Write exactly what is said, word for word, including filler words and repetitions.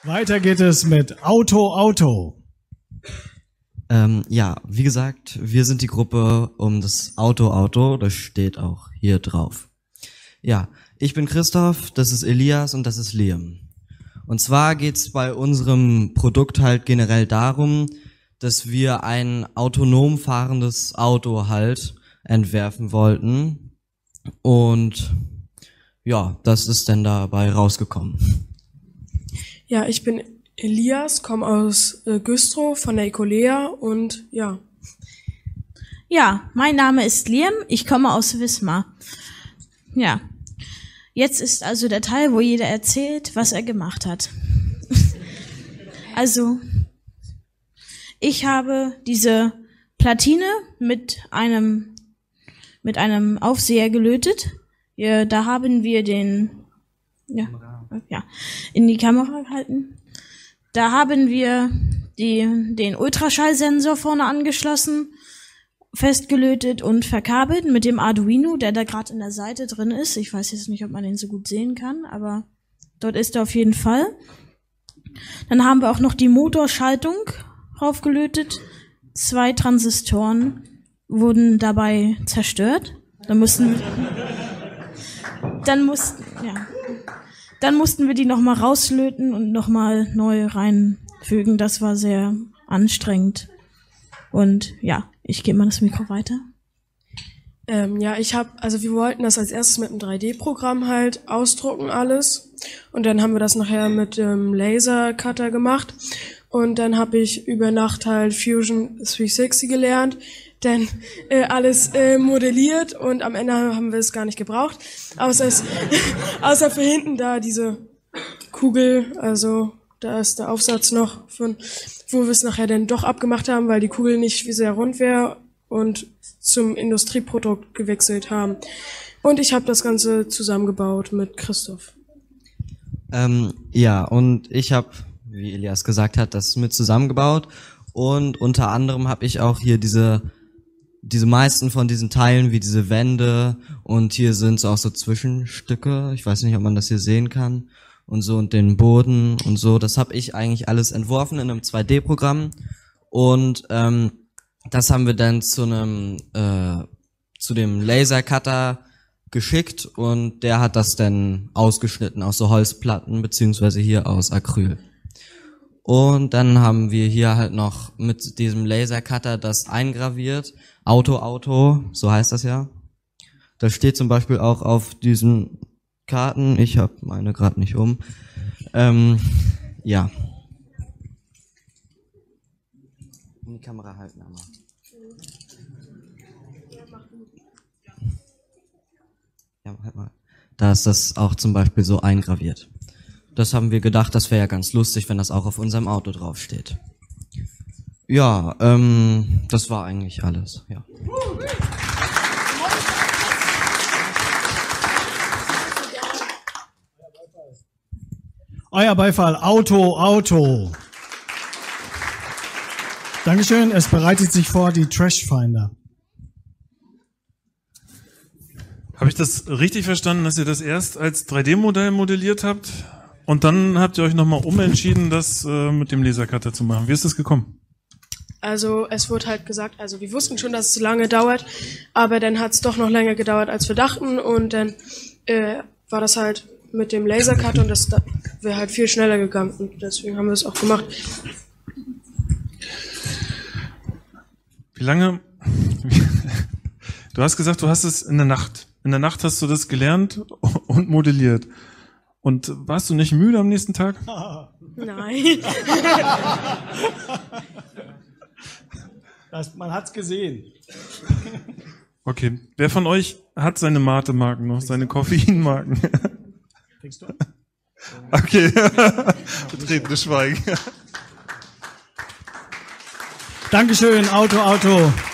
Weiter geht es mit Auto, Auto. Ähm, ja, wie gesagt, wir sind die Gruppe um das Auto, Auto. Das steht auch hier drauf. Ja, ich bin Christoph, das ist Elias und das ist Liam. Und zwar geht's bei unserem Produkt halt generell darum, dass wir ein autonom fahrendes Auto halt entwerfen wollten. Und ja, das ist dann dabei rausgekommen. Ja, ich bin Elias, komme aus äh, Güstrow von der Ecolea und ja. Ja, mein Name ist Liam, ich komme aus Wismar. Ja, jetzt ist also der Teil, wo jeder erzählt, was er gemacht hat. Also, ich habe diese Platine mit einem mit einem Aufseher gelötet. Ja, da haben wir den ja, ja in die Kamera gehalten. Da haben wir die, den Ultraschallsensor vorne angeschlossen, festgelötet und verkabelt mit dem Arduino, der da gerade in der Seite drin ist. Ich weiß jetzt nicht, ob man den so gut sehen kann, aber dort ist er auf jeden Fall. Dann haben wir auch noch die Motorschaltung draufgelötet. Zwei Transistoren wurden dabei zerstört. Dann mussten wir, dann mussten, ja. Dann mussten wir die nochmal rauslöten und nochmal neu reinfügen. Das war sehr anstrengend. Und ja, ich gebe mal das Mikro weiter. Ähm, ja, ich habe, also wir wollten das als erstes mit einem drei D-Programm halt ausdrucken alles. Und dann haben wir das nachher mit dem Lasercutter gemacht. Und dann habe ich über Nacht halt Fusion dreihundertsechzig gelernt. Dann äh, alles äh, modelliert und am Ende haben wir es gar nicht gebraucht. Außer, es, außer für hinten da diese Kugel, also da ist der Aufsatz noch, von, wo wir es nachher dann doch abgemacht haben, weil die Kugel nicht wie sehr rund wäre und zum Industrieprodukt gewechselt haben. Und ich habe das Ganze zusammengebaut mit Christoph. Ähm, ja, und ich habe, wie Elias gesagt hat, das mit zusammengebaut. Und unter anderem habe ich auch hier diese diese meisten von diesen Teilen, wie diese Wände, und hier sind so auch so Zwischenstücke, ich weiß nicht, ob man das hier sehen kann, und so, und den Boden und so, das habe ich eigentlich alles entworfen in einem zwei D-Programm, und ähm, das haben wir dann zu einem äh, zu dem Lasercutter geschickt, und der hat das dann ausgeschnitten aus so Holzplatten, beziehungsweise hier aus Acryl. Und dann haben wir hier halt noch mit diesem Lasercutter das eingraviert. Auto, Auto, so heißt das ja. Das steht zum Beispiel auch auf diesen Karten. Ich habe meine gerade nicht um. Ähm, ja. In die Kamera halten einmal. Ja, halt mal. Da ist das auch zum Beispiel so eingraviert. Das haben wir gedacht, das wäre ja ganz lustig, wenn das auch auf unserem Auto draufsteht. Ja, ähm, das war eigentlich alles, ja. Euer Beifall, Auto, Auto. Dankeschön, es bereitet sich vor die Trashfinder. Habe ich das richtig verstanden, dass ihr das erst als drei D-Modell modelliert habt und dann habt ihr euch nochmal umentschieden, das äh, mit dem Lasercutter zu machen? Wie ist das gekommen? Also es wurde halt gesagt, also wir wussten schon, dass es lange dauert, aber dann hat es doch noch länger gedauert, als wir dachten, und dann äh, war das halt mit dem Lasercutter und das wäre halt viel schneller gegangen, und deswegen haben wir es auch gemacht. Wie lange? Du hast gesagt, du hast es in der Nacht. In der Nacht hast du das gelernt und modelliert. Und warst du nicht müde am nächsten Tag? Nein. Das, man hat's gesehen. Okay. Wer von euch hat seine Mate-Marken noch, seine Koffein-Marken? Kriegst du? Okay. Betretenes Schweigen. Dankeschön, Auto, Auto.